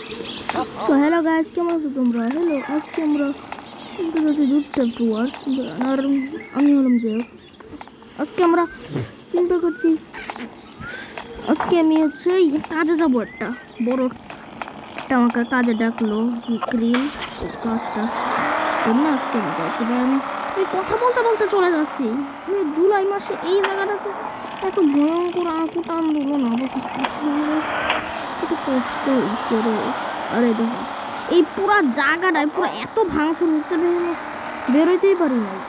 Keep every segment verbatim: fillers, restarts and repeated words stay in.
So hello guys, কেমন আছো তোমরা? হ্যালো, আজকে আমরা চিন্তা করছি দুধ টুয়ার্স আর আমি হলাম যে আজকে আমরা চিন্তা করছি আজকে আমি হচ্ছে কাজে যাবো, একটা বড় একটা আমাকে কাজে ডাকলো ক্রিম কাজটা জন্য আজকে আমি যাচ্ছি। ভাই আমি কথা বলতে বলতে চলে যাচ্ছি। জুলাই মাসে এই জায়গাটাতে এত ভয়ঙ্কর আকুট আন্দোলন অবস্থা, কত কষ্ট হয়েছে রে। আরে দেখো এই পুরা জায়গাটায় পুরো এত ভাঙচুর হচ্ছে, বেরোইতেই পারি না।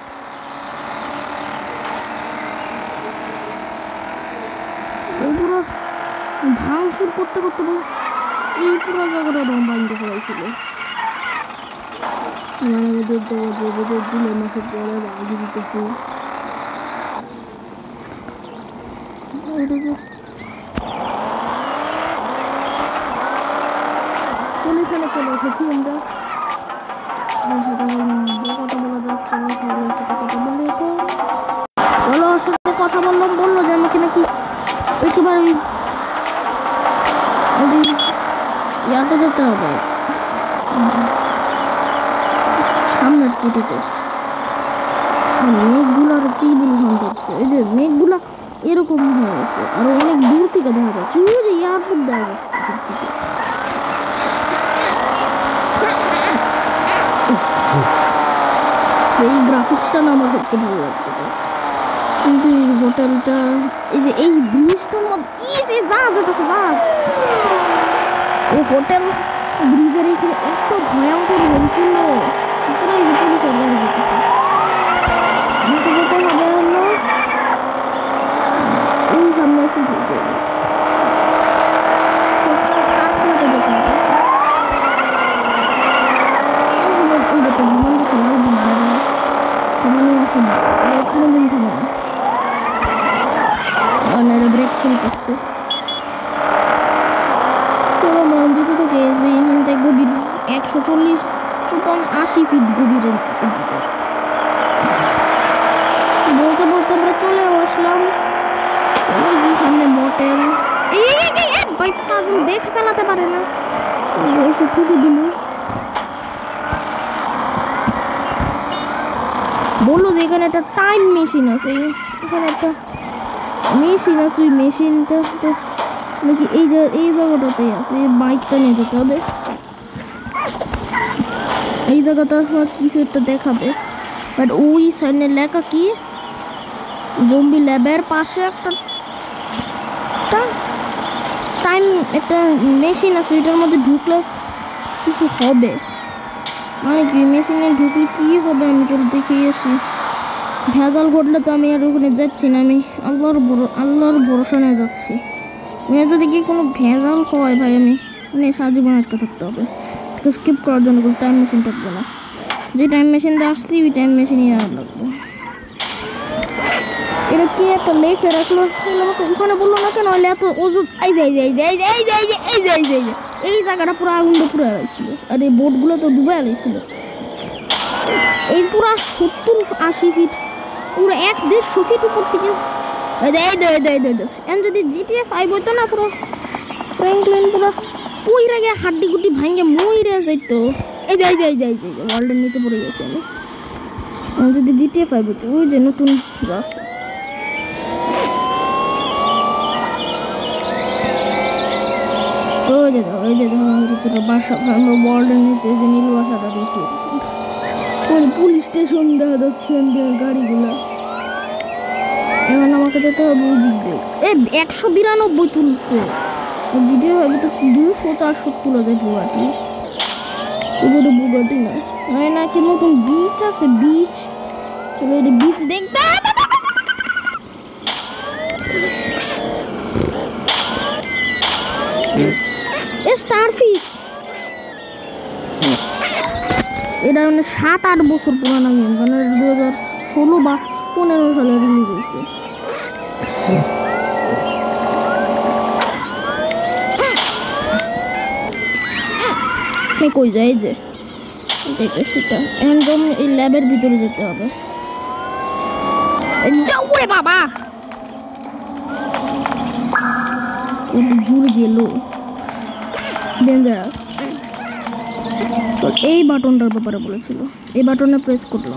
পুরো ভাঙচুর করতে করতে এই পুরো জায়গাটা রং বান্ধব হয়েছিল। জুলাই মাসের পরে আগে দিতেছি চলে ফেলে চলে এসেছি আমরা। কথা বলা যাক, চলো সাথে কথা বললে তো চলো ওর সাথে কথা বললাম। বললো যে আমাকে নাকি একেবারে ওই ইয়াতে যেতে হবে, সামনের সিটিতে। মেঘগুলো আর টিবুল ভাঙ করছে, এই যে মেঘগুলা এরকম হয়ে গেছে আর অনেক দূর থেকে দেখা যাচ্ছে, ওই যে এয়ারপোর্ট দেখা যাচ্ছে দূর থেকে। এই গ্রাফিক্সটা না আমার দেখতে ভালো লাগতেছে, কিন্তু এই হোটেলটা এই যে এই ব্রিজটার মধ্যে এই জাহাজ আছে, জাহাজ এই হোটেল ব্রিজের এখানে এত ভয়ঙ্কর হয়েছিল, পুরো এই যে পুলিশের গাড়ি যেতেছে। যেতে যেতে হবে হলো এই সামনে এসে কারখানাতে যেতে হবে। ওই যেটা বিমান যাচ্ছে লাল বিমান, থামানি আসে না, কোনোদিন থামে না, মানে ব্রেক ফেল করছে। চলো মান যেতে থেকে এখান থেকে গভীর একশো চল্লিশ চুপান আশি ফিট গভীরের ভিতর। বলতে বলতে আমরা চলে আসলাম ওই যে সামনে মোটেল। ভাই ফাজিল দেখে চালাতে পারে না, বসে ঠুকে দিল। বললো যে এখানে একটা টাইম মেশিন আছে, এখানে একটা মেশিন আছে, ওই মেশিনটা নাকি এই এই জায়গাটাতেই আছে। বাইকটা নিয়ে যেতে হবে, এই জায়গাটা কিছু একটা দেখাবে, বাট ওই সাইডে লেখা কি জম্বি ল্যাবের পাশে একটা টাইম একটা মেশিন আছে, এটার মধ্যে ঢুকলে কিছু হবে। মানে কি মেশিনে ঢুকলে কি হবে আমি চল দেখে আসি। ভেজাল ঘটলে তো আমি আর ওখানে যাচ্ছি না, আমি আল্লাহর আল্লাহর ভরসা নিয়ে যাচ্ছি। মেয়ে যদি কি কোনো ভেজাল হয় ভাই আমি মানে সারাজীবন আটকে থাকতে হবে। স্কিপ করার জন্য কোনো টাইম মেশিন থাকবে না, যে টাইম মেশিন দিয়ে আসছি ওই টাইম মেশিনই আর লাগবে। এটা কি একটা লেখে রাখলো, আমাকে ওখানে বললো না কেন এত ওষুধ। এই যে এই যে এই যে এই যে এই যে এই যে এই যে এই যে এই জায়গাটা পুরো আগুন পুরো এলাইছিল, আর এই বোটগুলো তো ডুবে এলাইছিল। এই পুরো সত্তর আশি ফিট পুরো এক দেড়শো ফিট উপর থেকে এখন যদি জিটিএ ফাইভ হইতো না, পুরো ফ্র্যাঙ্কলিন পুরো পুইরা গিয়ে হাড্ডি গুটি ভাঙে মইরা যাইতো। এই যে এই যে এই যে এই যে ওয়ার্ল্ডের নিচে পড়ে গেছে আমি। এখন যদি জিটিএ ফাইভ হইতো, ওই যে নতুন রাস্তা, ওই যে ওই যে ছোট বাসা ওয়ার্ল্ডের নিচে যে নীল বাসাটা দিচ্ছে, ওই পুলিশ স্টেশন দেখা যাচ্ছে গাড়িগুলা। এখন আমাকে যেতে হবে ওই দিক দিয়ে। এই একশো বিরানব্বই তুলছে ভিডিও, হবে তো দুশো চারশো তুলে যায় বুগাটি, ওগুলো বুগাটি না হয় নাকি নতুন বিচ আছে, বিচ চলো এটা বিচ দেখতে। স্টারফিশ এটা মানে সাত আট বছর পুরানো গেম, মানে দু হাজার ষোলো বা পনেরো সালে রিলিজ হয়েছে। কই যায় যে এটা সেটা একদম এই ল্যাবের ভিতরে যেতে হবে। যাও রে বাবা, জুড়ে গেল ডেঞ্জারাস। তো এই বাটনটার ব্যাপারে বলেছিল, এই বাটনে প্রেস করলাম।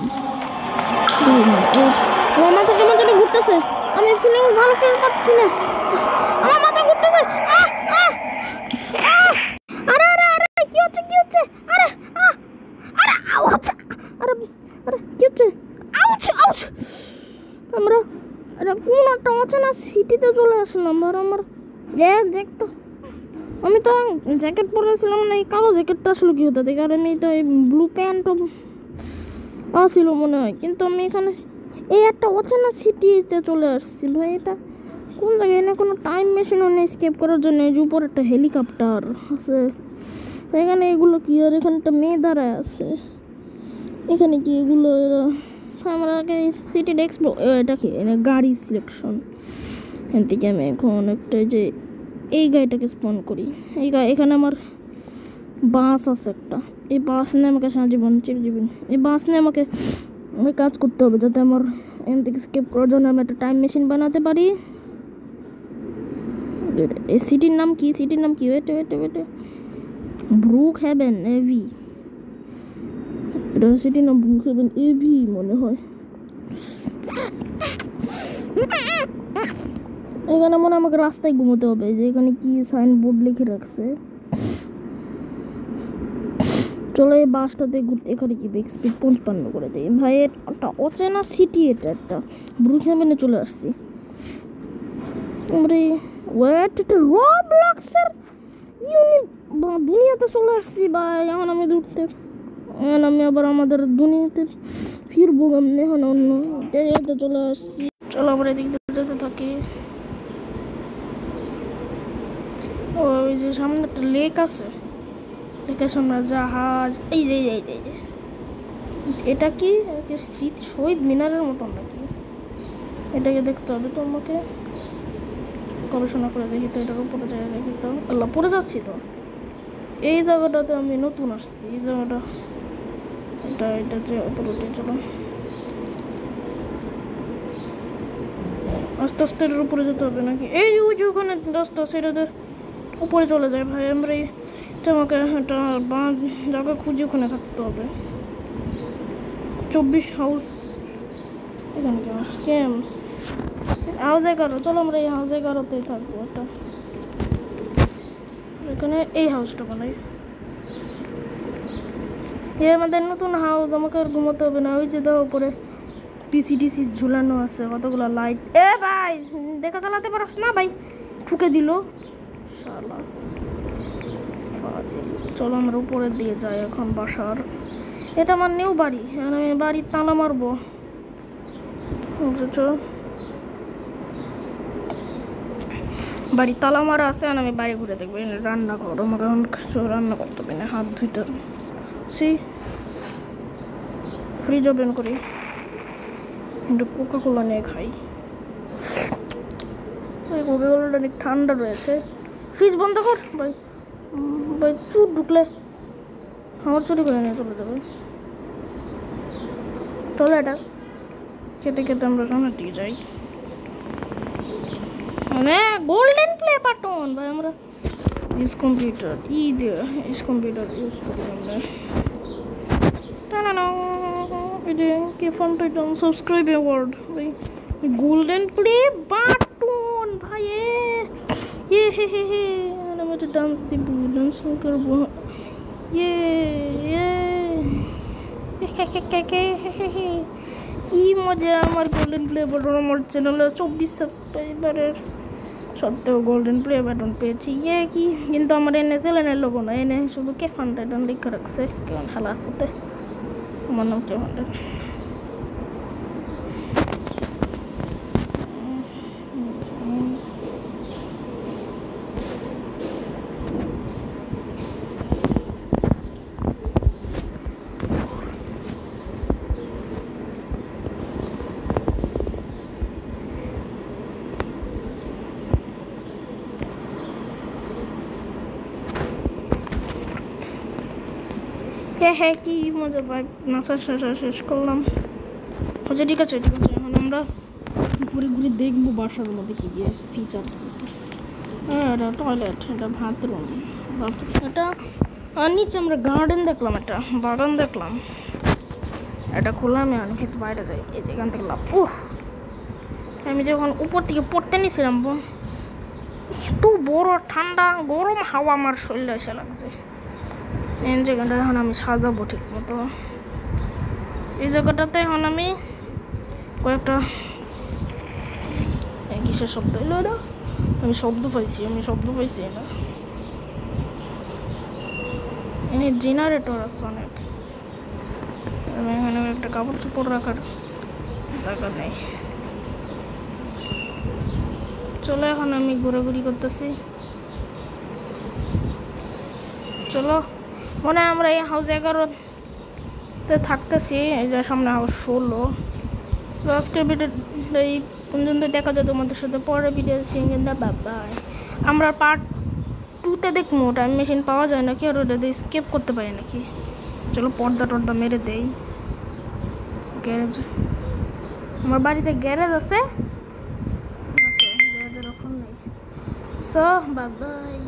আমার মাথা কেমন যেন ঘুরতেছে, আমি ফিলিংস ভালো ফিল পাচ্ছি না, আমার মাথা ঘুরতেছে। আরে আরে আরে কি হচ্ছে কি হচ্ছে? আরে আরে আউচ! আরে আরে কি হচ্ছে? Ouch ouch! আমরা আরে কোন একটা অচেনা সিটিতে চলে আসলাম। আর আমার এ দেখ তো, আমি তো জ্যাকেট পরেছিলাম না, এই কালো জ্যাকেটটা আসলে কি হতে দেখে, আর আমি তো এই ব্লু প্যান্টও আসছিল মনে হয়, কিন্তু আমি এখানে এই একটা অচেনা সিটিতে চলে আসছি। ভাই এটা কোন জায়গায়? না কোনো টাইম মেশিনও নেই স্কেপ করার জন্য। এই যে উপর একটা হেলিকপ্টার আছে, এখানে এগুলো কি? আর এখানে একটা মেয়ে দাঁড়ায় আছে, এখানে কি এগুলো? এরা আমরা আগে সিটি ডেস্ক, এটা কি গাড়ি সিলেকশন। এখান থেকে আমি এখন একটা যে এই গাড়িটাকে স্পন করি। এই গাড়ি এখানে আমার বাস আছে একটা, এই বাস নিয়ে আমাকে সারা জীবন চিরজীবন এই বাস নিয়ে আমাকে অনেক কাজ করতে হবে, যাতে আমার এখান থেকে স্কেপ করার জন্য আমি একটা টাইম মেশিন বানাতে পারি। এই সিটির নাম কি? সিটির নাম কি? Wait wait wait Brookhaven AV. এটা সিটির নাম ব্রুক হ্যাভেন এভি মনে হয়। এখানে মনে আমাকে রাস্তায় ঘুমোতে হবে, যে এখানে কি সাইনবোর্ড লিখে রাখছে। চলো এই বাসটাতে ঘুরতে। এখানে কি বেগ স্পিড পঞ্চান্ন করে দেয়। ভাই একটা অচেনা সিটি, এটা একটা ব্রুক হ্যাভেনে চলে আসছি। আমরা ওয়েট, এটা রবলক্সের ইউনি দুনিয়াতে চলে আসছি ভাই। এখন আমি ঘুরতে, এখন আমি আবার আমাদের দুনিয়াতে ফিরবো। আমি এখন অন্য জায়গাতে চলে আসছি। চলো আমরা এদিক দিয়ে যেতে থাকি। ওই যে সামনে একটা লেক আছে, লেকের সামনে জাহাজ। এই যে এই যে এটা কি স্মৃতি শহীদ মিনারের মতন নাকি? এটাকে দেখতে হবে তো, আমাকে গবেষণা করে দেখি তো। এটাকে পড়ে জায়গায় দেখি তো। আল্লাহ, পড়ে যাচ্ছি তো। এই জায়গাটাতে আমি নতুন আসছি, এই জায়গাটা এটা এটা যে উপরে চলো আস্তে আস্তে এটার উপরে যেতে হবে নাকি? এই যে ওই যে ওখানে রাস্তা, সেটাতে উপরে চলে যায় ভাই। আমরা এটা আমাকে একটা বাঁ জায়গা খুঁজে ওখানে থাকতে হবে। চব্বিশ হাউস, এখানে কি হাউস? ক্যাম্পস হাউস এগারো। চলো আমরা এই হাউস এগারোতেই থাকবো। এটা এখানে এই হাউসটা বানাই, এই আমাদের নতুন হাউস। আমাকে আর ঘুমোতে হবে না। ওই যে দেখো উপরে পিসি টিসি ঝুলানো আছে, কতগুলো লাইট। এ ভাই দেখা চালাতে পারস না ভাই, ঠুকে দিল শালা। চলো আমরা উপরের দিকে যাই এখন বাসার। এটা আমার নিউ বাড়ি, আমি বাড়ির তালা মারবো। বাড়ির তালা মারা আছে, আর আমি বাইরে ঘুরে দেখবো। রান্না করো, আমাকে এখন কিছু রান্না করতে হবে না, হাত ধুইতে সি ফ্রিজ ওপেন করি, একটু কোকা কোলা নিয়ে খাই। ওই কোকা কোলাটা অনেক ঠান্ডা রয়েছে। ফ্রিজ বন্ধ কর ভাই, ভাই চুপ ঢুকলে আমার চুরি করে নিয়ে চলে যাবে। চলো এটা খেতে খেতে আমরা রান্নার দিকে যাই। মানে গোল্ডেন প্লে বাটন ভাই, আমরা ইউজ কম্পিউটার ই দিয়ে ইউজ কম্পিউটার ইউজ করি আমরা। এই যে কি ফোনটা, এটা সাবস্ক্রাইব অ্যাওয়ার্ড ভাই, গোল্ডেন প্লে বাটন ভাই। এ হে হে হে আমি একটা ডান্স দিব, ডান্স করবো। ইয়ে কি মজা! আমার গোল্ডেন প্লে বাটন, আমার চ্যানেলে চব্বিশ সাবস্ক্রাইবারের সত্ত্বেও গোল্ডেন প্লে বাটন পেয়েছি। ইয়ে কি, কিন্তু আমার এনে চ্যানেলের লোগো না, এনে শুধু কে ফান্ডা ডান লিখে রাখছে কেমন হালা হতে। আমার নাম কে ফান্ডা। হ্যাঁ হ্যাঁ কি মজা ভাই, নাচা শেষা শেষ করলাম। আচ্ছা ঠিক আছে ঠিক আছে, এখন আমরা ঘুরে ঘুরে দেখবো বাসার মধ্যে কি দিয়ে ফিচার্স আছে। হ্যাঁ এটা টয়লেট, এটা বাথরুম, এটা আর নিচে আমরা গার্ডেন দেখলাম, একটা বাগান দেখলাম। এটা খুললাম, আমি কিন্তু বাইরে যাই। এই যে এখান থেকে লাভ। উহ, আমি যখন উপর থেকে পড়তে নিয়েছিলাম, এত বড় ঠান্ডা গরম হাওয়া আমার শরীরে এসে লাগছে। এই জায়গাটা এখন আমি সাজাবো ঠিক মতো। এই জায়গাটাতে এখন আমি কয়েকটা কিসের শব্দ এলো না, আমি শব্দ পাইছি, আমি শব্দ পাইছি না। এখানে জেনারেটর আছে অনেক। এখানে একটা কাপড় চোপড় রাখার জায়গা নেই। চলো এখন আমি ঘোরাঘুরি করতেছি। চলো, মনে হয় আমরা এই হাউস এগারোতে থাকতেছি। এই যে সামনে হাউস ষোলো। তো আজকের ভিডিও এই পর্যন্ত, দেখা যায় তোমাদের সাথে পরের ভিডিও সিঙ্গে দা বাই। আমরা পার্ট টুতে দেখবো টাইম মেশিন পাওয়া যায় নাকি, আর ওটা দিয়ে স্কেপ করতে পারি নাকি। চলো পর্দা টর্দা মেরে দেই। গ্যারেজ, আমার বাড়িতে গ্যারেজ আছে, গ্যারেজের অপশন নেই। So bye by.